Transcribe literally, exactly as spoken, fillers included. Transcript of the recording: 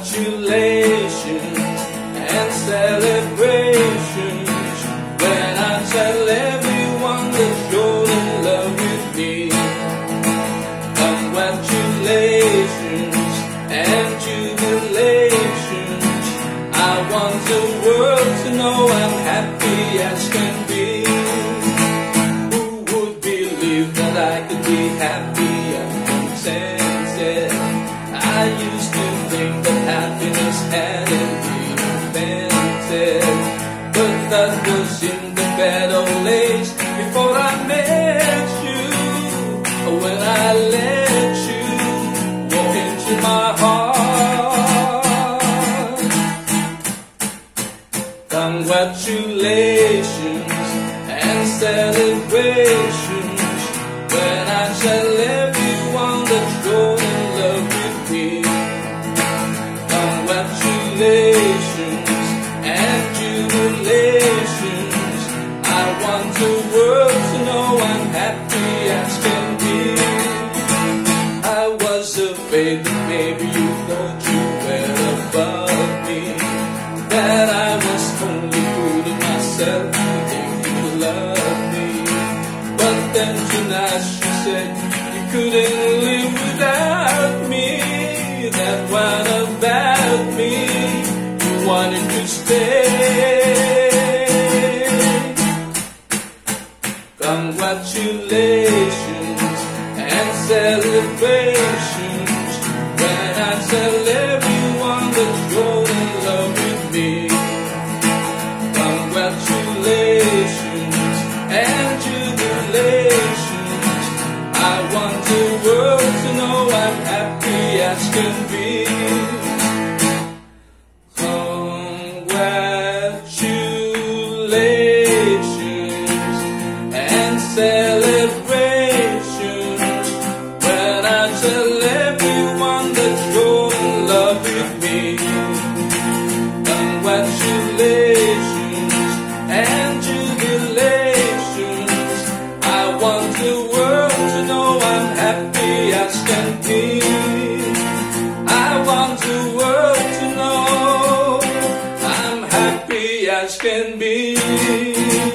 congratulations and celebrations when I tell everyone that you're in love with me. Congratulations and jubilations, I want the world to know I'm happy as can be. Who would believe that I could be happy and contented? I used to think that happiness hadn't been invented, but that was in the bad old days before I met you. When I let you walk into my heart. Congratulations and celebrations when I tell everyone that you're in love with me. Congratulations and jubilations, I want the world to know I'm happy as can be. I was afraid that maybe you thought you were above me, that I was only fooling myself to think you loved me. But then tonight she said you couldn't live without me. That one about me, you wanted to stay. Congratulations and celebrations when I tell everyone that you're in love with me. Congratulations and jubilations, I want the world to know I'm happy as can be. Congratulations and celebrations when I tell everyone that you're in love with me. Congratulations and jubilations, I want the world to know I'm happy as can be. I want the world to know I'm happy as can be.